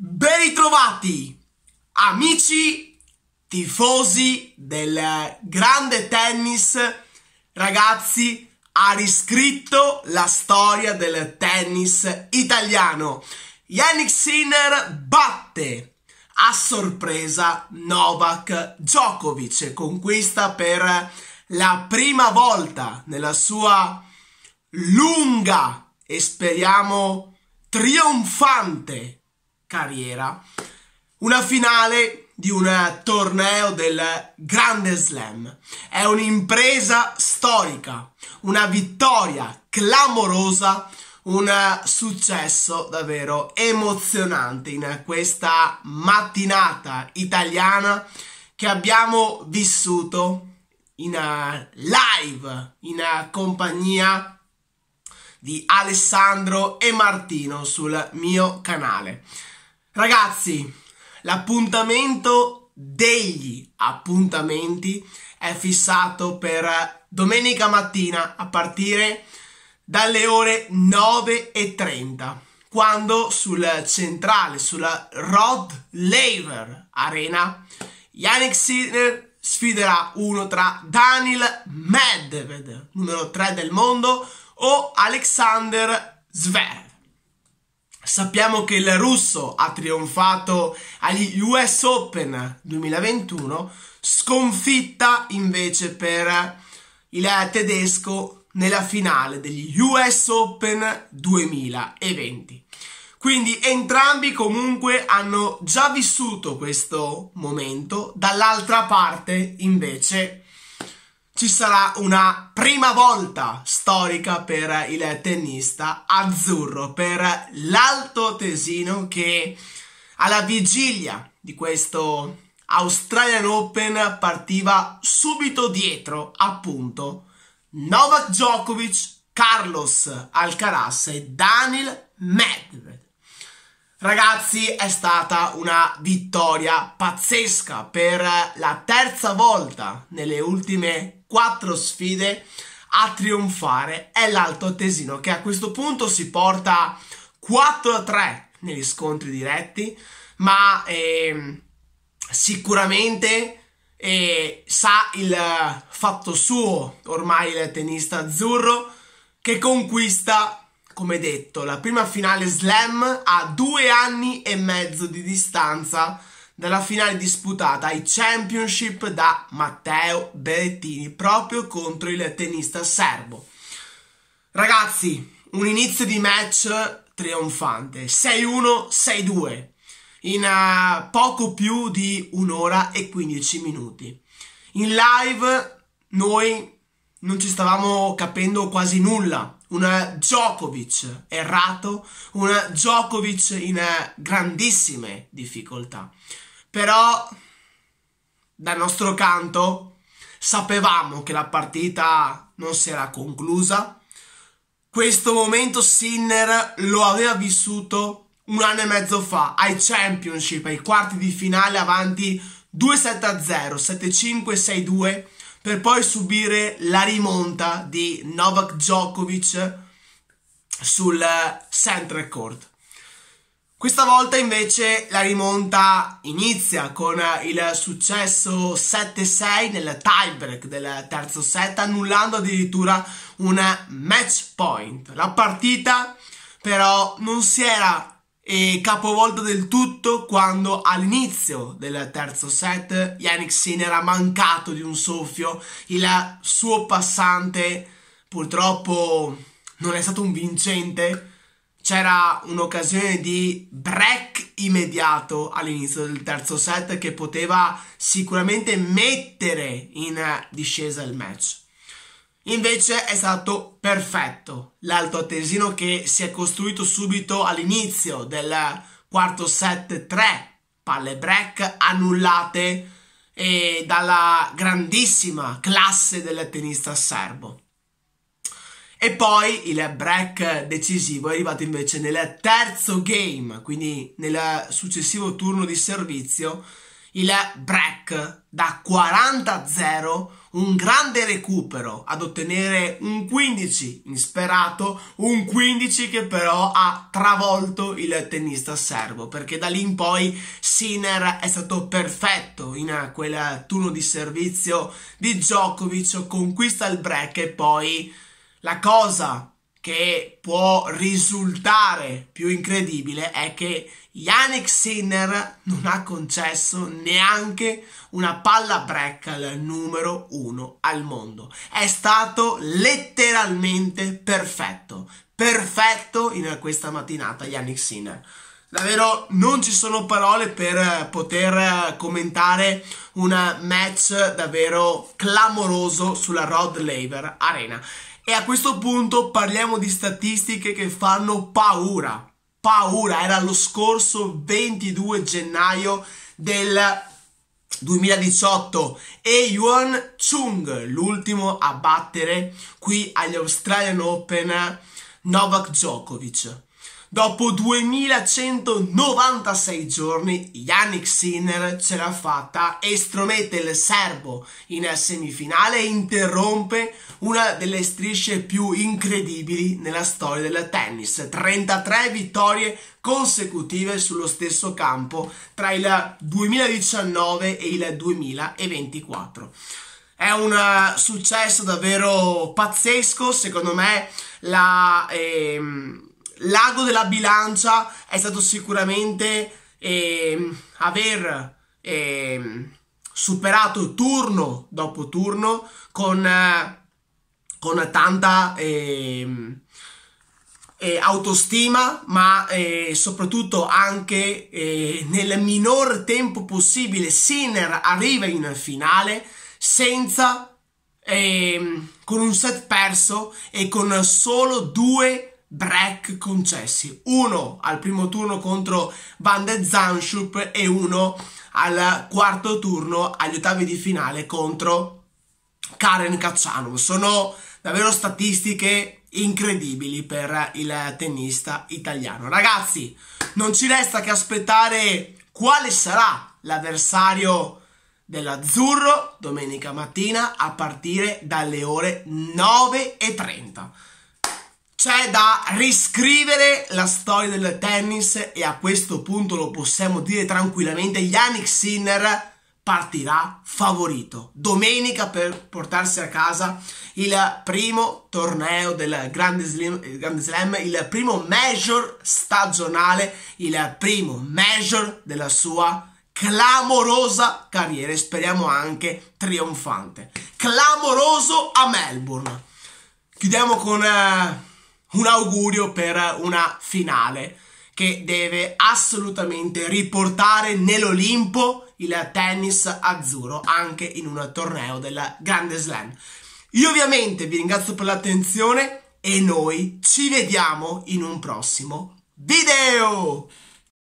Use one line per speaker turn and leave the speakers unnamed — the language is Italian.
Ben ritrovati, amici tifosi del grande tennis. Ragazzi, ha riscritto la storia del tennis italiano. Jannik Sinner batte a sorpresa Novak Djokovic e conquista per la prima volta nella sua lunga e speriamo trionfante carriera una finale di un torneo del Grande Slam. È un'impresa storica, una vittoria clamorosa, un successo davvero emozionante in questa mattinata italiana che abbiamo vissuto in live in compagnia di Alessandro e Martino sul mio canale. Ragazzi, l'appuntamento degli appuntamenti è fissato per domenica mattina a partire dalle ore 9:30, quando sul centrale, sulla Rod Laver Arena, Jannik Sinner sfiderà uno tra Daniil Medvedev, numero 3 del mondo, o Alexander Zverev. Sappiamo che il russo ha trionfato agli US Open 2021, sconfitta invece per il tedesco nella finale degli US Open 2020. Quindi entrambi comunque hanno già vissuto questo momento. Dall'altra parte invece ci sarà una prima volta storica per il tennista azzurro, per l'altoatesino che alla vigilia di questo Australian Open partiva subito dietro appunto Novak Djokovic, Carlos Alcaraz e Daniil Medvedev. Ragazzi, è stata una vittoria pazzesca. Per la terza volta nelle ultime 4 sfide a trionfare è l'altoatesino, che a questo punto si porta 4-3 negli scontri diretti, ma sicuramente sa il fatto suo ormai il tennista azzurro, che conquista, come detto, la prima finale slam a 2 anni e mezzo di distanza dalla finale disputata ai Championship da Matteo Berrettini proprio contro il tennista serbo. Ragazzi, un inizio di match trionfante, 6-1, 6-2 in poco più di 1 ora e 15 minuti. In live noi non ci stavamo capendo quasi nulla. Un Djokovic errato, un Djokovic in grandissime difficoltà. Però dal nostro canto sapevamo che la partita non si era conclusa. Questo momento Sinner lo aveva vissuto 1 anno e mezzo fa ai Championship, ai quarti di finale, avanti 2-7-0, 7-5, 6-2, per poi subire la rimonta di Novak Djokovic sul Central Court. Questa volta invece la rimonta inizia con il successo 7-6 nel tiebreak del terzo set, annullando addirittura un match point. La partita però non si era capovolta del tutto quando all'inizio del terzo set Jannik Sinner ha mancato di un soffio. Il suo passante purtroppo non è stato un vincente. C'era un'occasione di break immediato all'inizio del terzo set che poteva sicuramente mettere in discesa il match. Invece è stato perfetto l'altoatesino, che si è costruito subito all'inizio del quarto set 3 palle break annullate dalla grandissima classe del tennista serbo. E poi il break decisivo è arrivato invece nel terzo game, quindi nel successivo turno di servizio, il break da 40-0, un grande recupero ad ottenere un 15 insperato, un 15 che però ha travolto il tennista serbo, perché da lì in poi Sinner è stato perfetto in quel turno di servizio di Djokovic, conquista il break e poi la cosa che può risultare più incredibile è che Jannik Sinner non ha concesso neanche una palla break al numero 1 al mondo. È stato letteralmente perfetto in questa mattinata Jannik Sinner. Davvero non ci sono parole per poter commentare un match davvero clamoroso sulla Rod Laver Arena. E a questo punto parliamo di statistiche che fanno paura. Era lo scorso 22 gennaio del 2018 e Yuan Chung, l'ultimo a battere qui agli Australian Open Novak Djokovic. Dopo 2196 giorni Jannik Sinner ce l'ha fatta, estromette il serbo in semifinale e interrompe una delle strisce più incredibili nella storia del tennis. 33 vittorie consecutive sullo stesso campo tra il 2019 e il 2024. È un successo davvero pazzesco, secondo me l'ago della bilancia è stato sicuramente aver superato turno dopo turno con tanta autostima, ma soprattutto anche nel minor tempo possibile. Sinner arriva in finale senza con un set perso e con solo 2 break concessi, uno al primo turno contro Van de Zandschulp e uno al quarto turno agli ottavi di finale contro Karen Khachanov. Sono davvero statistiche incredibili per il tennista italiano. Ragazzi, non ci resta che aspettare quale sarà l'avversario dell'azzurro domenica mattina a partire dalle ore 9:30. C'è da riscrivere la storia del tennis e a questo punto lo possiamo dire tranquillamente, Jannik Sinner partirà favorito domenica per portarsi a casa il primo torneo del Grande Slam, il primo major stagionale, il primo major della sua clamorosa carriera e speriamo anche trionfante. Clamoroso a Melbourne. Chiudiamo con un augurio per una finale che deve assolutamente riportare nell'Olimpo il tennis azzurro anche in un torneo del Grande Slam. Io ovviamente vi ringrazio per l'attenzione e noi ci vediamo in un prossimo video!